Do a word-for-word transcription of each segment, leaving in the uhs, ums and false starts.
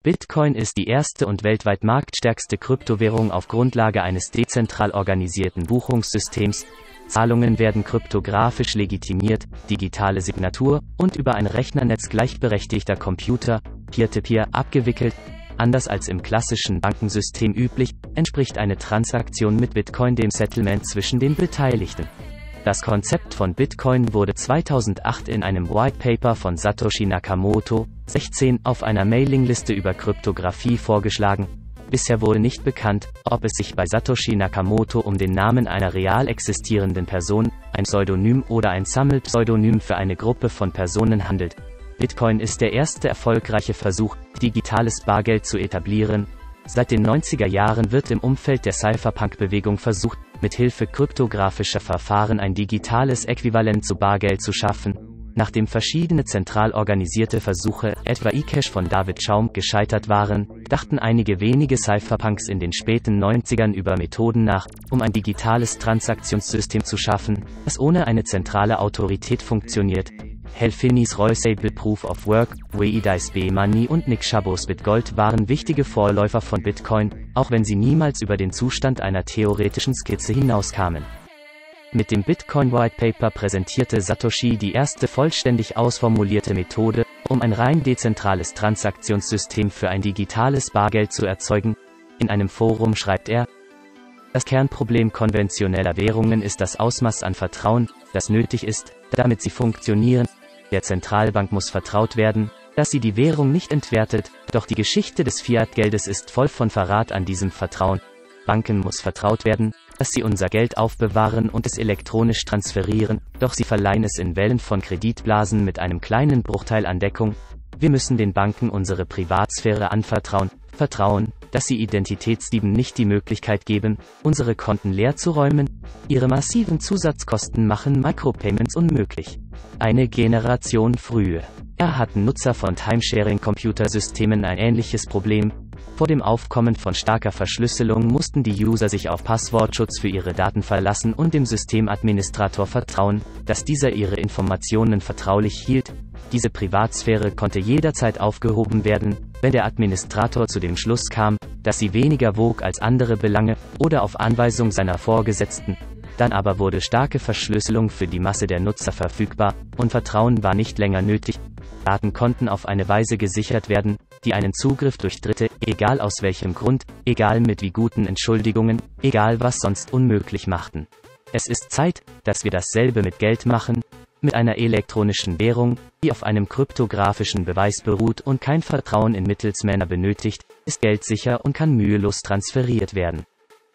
Bitcoin ist die erste und weltweit marktstärkste Kryptowährung auf Grundlage eines dezentral organisierten Buchungssystems. Zahlungen werden kryptografisch legitimiert, digitale Signatur und über ein Rechnernetz gleichberechtigter Computer, Peer-to-Peer, abgewickelt. Anders als im klassischen Bankensystem üblich, entspricht eine Transaktion mit Bitcoin dem Settlement zwischen den Beteiligten. Das Konzept von Bitcoin wurde zweitausendacht in einem White Paper von Satoshi Nakamoto, sechzehn, auf einer Mailingliste über Kryptographie vorgeschlagen. Bisher wurde nicht bekannt, ob es sich bei Satoshi Nakamoto um den Namen einer real existierenden Person, ein Pseudonym oder ein Sammelpseudonym für eine Gruppe von Personen handelt. Bitcoin ist der erste erfolgreiche Versuch, digitales Bargeld zu etablieren. Seit den neunziger Jahren wird im Umfeld der Cypherpunk-Bewegung versucht, mit Hilfe kryptografischer Verfahren ein digitales Äquivalent zu Bargeld zu schaffen. Nachdem verschiedene zentral organisierte Versuche, etwa eCash von David Chaum, gescheitert waren, dachten einige wenige Cypherpunks in den späten neunzigern über Methoden nach, um ein digitales Transaktionssystem zu schaffen, das ohne eine zentrale Autorität funktioniert. Hal Finneys Roysable Proof of Work, Weidi's B-Money und Nick Szabo's Bitgold waren wichtige Vorläufer von Bitcoin, auch wenn sie niemals über den Zustand einer theoretischen Skizze hinauskamen. Mit dem Bitcoin White Paper präsentierte Satoshi die erste vollständig ausformulierte Methode, um ein rein dezentrales Transaktionssystem für ein digitales Bargeld zu erzeugen. In einem Forum schreibt er: Das Kernproblem konventioneller Währungen ist das Ausmaß an Vertrauen, das nötig ist, damit sie funktionieren. Der Zentralbank muss vertraut werden, dass sie die Währung nicht entwertet, doch die Geschichte des Fiat-Geldes ist voll von Verrat an diesem Vertrauen. Banken muss vertraut werden, dass sie unser Geld aufbewahren und es elektronisch transferieren, doch sie verleihen es in Wellen von Kreditblasen mit einem kleinen Bruchteil an Deckung. Wir müssen den Banken unsere Privatsphäre anvertrauen, vertrauen, dass sie Identitätsdieben nicht die Möglichkeit geben, unsere Konten leer zu räumen. Ihre massiven Zusatzkosten machen Micropayments unmöglich. Eine Generation früher hatten Nutzer von Timesharing-Computersystemen ein ähnliches Problem. Vor dem Aufkommen von starker Verschlüsselung mussten die User sich auf Passwortschutz für ihre Daten verlassen und dem Systemadministrator vertrauen, dass dieser ihre Informationen vertraulich hielt. Diese Privatsphäre konnte jederzeit aufgehoben werden, wenn der Administrator zu dem Schluss kam, dass sie weniger wog als andere Belange, oder auf Anweisung seiner Vorgesetzten. Dann aber wurde starke Verschlüsselung für die Masse der Nutzer verfügbar, und Vertrauen war nicht länger nötig. Daten konnten auf eine Weise gesichert werden, die einen Zugriff durch Dritte, egal aus welchem Grund, egal mit wie guten Entschuldigungen, egal was sonst, unmöglich machten. Es ist Zeit, dass wir dasselbe mit Geld machen. Mit einer elektronischen Währung, die auf einem kryptografischen Beweis beruht und kein Vertrauen in Mittelsmänner benötigt, ist Geld sicher und kann mühelos transferiert werden.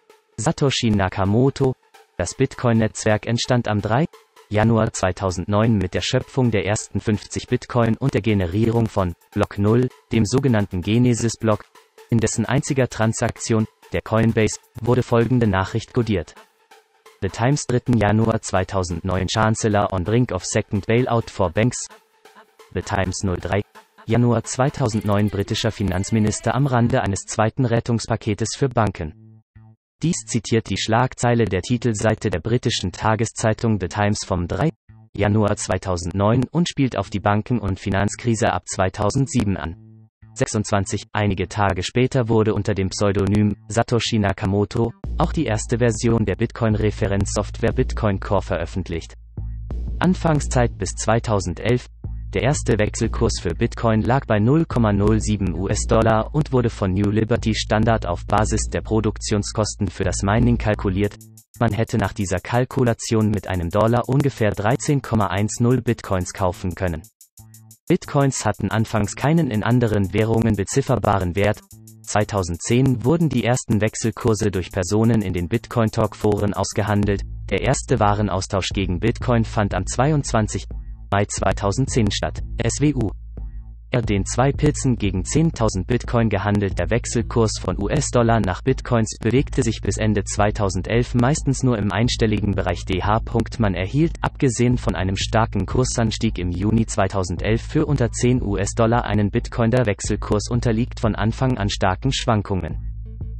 Satoshi Nakamoto. Das Bitcoin-Netzwerk entstand am dritten Januar zweitausendneun mit der Schöpfung der ersten fünfzig Bitcoin und der Generierung von Block null, dem sogenannten Genesis-Block. In dessen einziger Transaktion, der Coinbase, wurde folgende Nachricht kodiert. The Times dritten Januar zweitausendneun Chancellor on brink of second bailout for banks. The Times dritten Januar zweitausendneun britischer Finanzminister am Rande eines zweiten Rettungspaketes für Banken. Dies zitiert die Schlagzeile der Titelseite der britischen Tageszeitung The Times vom dritten Januar zweitausendneun und spielt auf die Banken- und Finanzkrise ab zweitausendsieben an. sechsundzwanzig Einige Tage später wurde unter dem Pseudonym Satoshi Nakamoto auch die erste Version der Bitcoin-Referenzsoftware Bitcoin Core veröffentlicht. Anfangszeit bis zweitausendelf. Der erste Wechselkurs für Bitcoin lag bei null Komma null sieben US-Dollar und wurde von New Liberty Standard auf Basis der Produktionskosten für das Mining kalkuliert. Man hätte nach dieser Kalkulation mit einem Dollar ungefähr dreizehn Komma zehn Bitcoins kaufen können. Bitcoins hatten anfangs keinen in anderen Währungen bezifferbaren Wert. zweitausendzehn wurden die ersten Wechselkurse durch Personen in den Bitcoin-Talk-Foren ausgehandelt. Der erste Warenaustausch gegen Bitcoin fand am zweiundzwanzigsten Mai zweitausendzehn statt. S W U. Er den zwei Pilzen gegen zehntausend Bitcoin gehandelt. Der Wechselkurs von U S-Dollar nach Bitcoins bewegte sich bis Ende zweitausendelf meistens nur im einstelligen Bereich. D H. Man erhielt, abgesehen von einem starken Kursanstieg im Juni zweitausendelf für unter zehn US-Dollar einen Bitcoin. Der Wechselkurs unterliegt von Anfang an starken Schwankungen.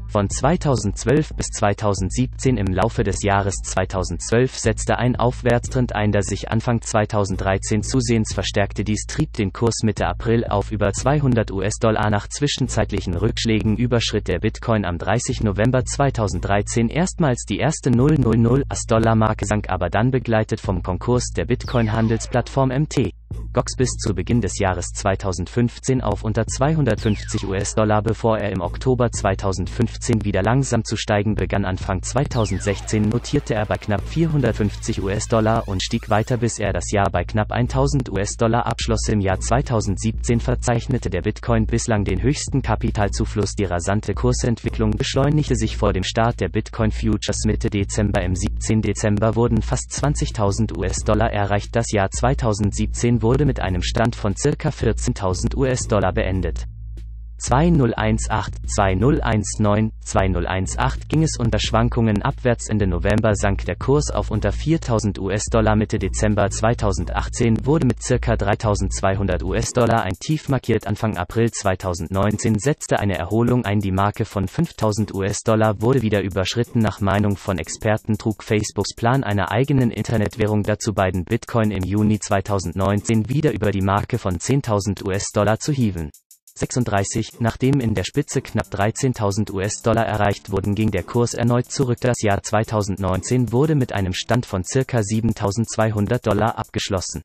Von zweitausendzwölf bis zweitausendsiebzehn. Im Laufe des Jahres zweitausendzwölf setzte ein Aufwärtstrend ein, der sich Anfang zweitausenddreizehn zusehends verstärkte. Dies trieb den Kurs Mitte April auf über zweihundert US-Dollar. Nach zwischenzeitlichen Rückschlägen überschritt der Bitcoin am dreißigsten November zweitausenddreizehn erstmals die erste nullhundert US-Dollar-Marke, sank aber dann begleitet vom Konkurs der Bitcoin-Handelsplattform M T Gox bis zu Beginn des Jahres zweitausendfünfzehn auf unter zweihundertfünfzig US-Dollar, bevor er im Oktober zweitausendfünfzehn wieder langsam zu steigen begann. Anfang zweitausendsechzehn notierte er bei knapp vierhundertfünfzig US-Dollar und stieg weiter, bis er das Jahr bei knapp tausend US-Dollar abschloss. Im Jahr zweitausendsiebzehn verzeichnete der Bitcoin bislang den höchsten Kapitalzufluss. Die rasante Kursentwicklung beschleunigte sich vor dem Start der Bitcoin Futures Mitte Dezember. Im siebzehnten Dezember wurden fast zwanzigtausend US-Dollar erreicht. Das Jahr zweitausendsiebzehn wurde mit einem Stand von circa vierzehntausend US-Dollar beendet. zweitausendachtzehn, zweitausendneunzehn, zweitausendachtzehn ging es unter Schwankungen abwärts. Ende November sank der Kurs auf unter viertausend US-Dollar. Mitte Dezember zweitausendachtzehn wurde mit circa dreitausendzweihundert US-Dollar ein Tief markiert. Anfang April zweitausendneunzehn setzte eine Erholung ein. Die Marke von fünftausend US-Dollar wurde wieder überschritten. Nach Meinung von Experten trug Facebooks Plan einer eigenen Internetwährung dazu bei, den Bitcoin im Juni zweitausendneunzehn wieder über die Marke von zehntausend US-Dollar zu hieven. sechsunddreißig. Nachdem in der Spitze knapp dreizehntausend US-Dollar erreicht wurden, ging der Kurs erneut zurück. Das Jahr zweitausendneunzehn wurde mit einem Stand von circa siebentausendzweihundert Dollar abgeschlossen.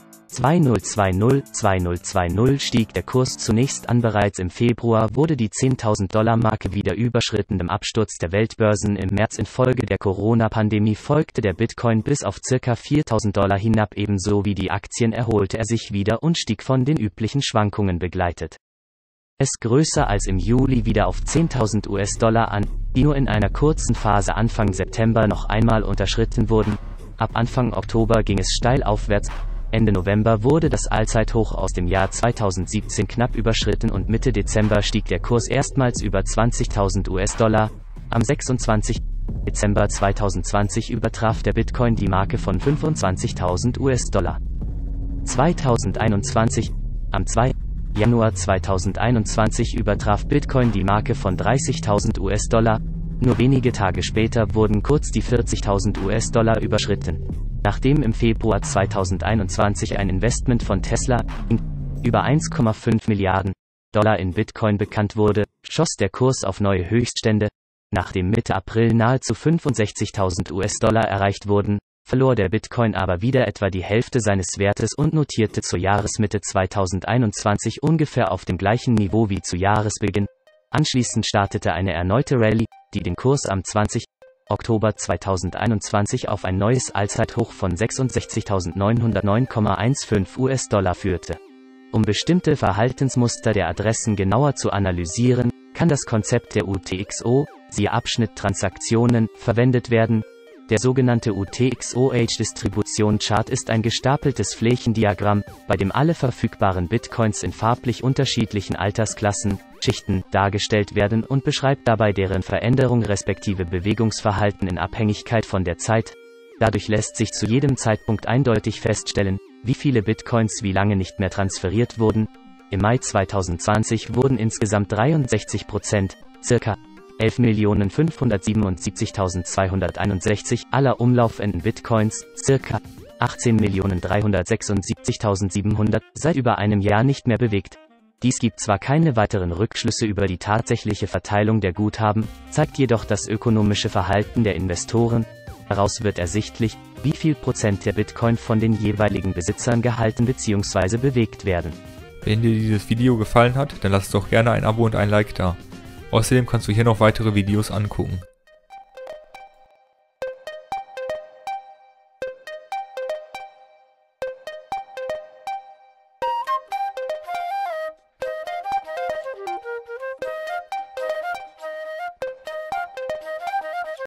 zweitausendzwanzig, zweitausendzwanzig stieg der Kurs zunächst an. Bereits im Februar wurde die zehntausend Dollar Marke wieder überschritten. Dem Absturz der Weltbörsen im März infolge der Corona-Pandemie folgte der Bitcoin bis auf circa viertausend Dollar hinab. Ebenso wie die Aktien erholte er sich wieder und stieg von den üblichen Schwankungen begleitet. Es größer als im Juli wieder auf zehntausend US-Dollar an, die nur in einer kurzen Phase Anfang September noch einmal unterschritten wurden. Ab Anfang Oktober ging es steil aufwärts. Ende November wurde das Allzeithoch aus dem Jahr zweitausendsiebzehn knapp überschritten und Mitte Dezember stieg der Kurs erstmals über zwanzigtausend US-Dollar. Am sechsundzwanzigsten Dezember zweitausendzwanzig übertraf der Bitcoin die Marke von fünfundzwanzigtausend US-Dollar. zweitausendeinundzwanzig. Am zweiten Januar zweitausendeinundzwanzig übertraf Bitcoin die Marke von dreißigtausend US-Dollar. Nur wenige Tage später wurden kurz die vierzigtausend US-Dollar überschritten. Nachdem im Februar zweitausendeinundzwanzig ein Investment von Tesla in über eins Komma fünf Milliarden Dollar in Bitcoin bekannt wurde, schoss der Kurs auf neue Höchststände. Nachdem Mitte April nahezu fünfundsechzigtausend US-Dollar erreicht wurden, verlor der Bitcoin aber wieder etwa die Hälfte seines Wertes und notierte zur Jahresmitte zweitausendeinundzwanzig ungefähr auf dem gleichen Niveau wie zu Jahresbeginn. Anschließend startete eine erneute Rallye, die den Kurs am zwanzigsten Oktober zweitausendeinundzwanzig auf ein neues Allzeithoch von sechsundsechzigtausendneunhundertneun Komma fünfzehn US-Dollar führte. Um bestimmte Verhaltensmuster der Adressen genauer zu analysieren, kann das Konzept der U T X O, siehe Abschnitt Transaktionen, verwendet werden. Der sogenannte U T X O-H-Distribution-Chart ist ein gestapeltes Flächendiagramm, bei dem alle verfügbaren Bitcoins in farblich unterschiedlichen Altersklassen, Schichten, dargestellt werden und beschreibt dabei deren Veränderung respektive Bewegungsverhalten in Abhängigkeit von der Zeit. Dadurch lässt sich zu jedem Zeitpunkt eindeutig feststellen, wie viele Bitcoins wie lange nicht mehr transferiert wurden. Im Mai zweitausendzwanzig wurden insgesamt dreiundsechzig Prozent, circa elf Millionen fünfhundertsiebenundsiebzigtausendzweihunderteinundsechzig aller umlaufenden Bitcoins, circa achtzehn Millionen dreihundertsechsundsiebzigtausendsiebenhundert, seit über einem Jahr nicht mehr bewegt. Dies gibt zwar keine weiteren Rückschlüsse über die tatsächliche Verteilung der Guthaben, zeigt jedoch das ökonomische Verhalten der Investoren. Daraus wird ersichtlich, wie viel Prozent der Bitcoin von den jeweiligen Besitzern gehalten bzw. bewegt werden. Wenn dir dieses Video gefallen hat, dann lass doch gerne ein Abo und ein Like da. Außerdem kannst du hier noch weitere Videos angucken.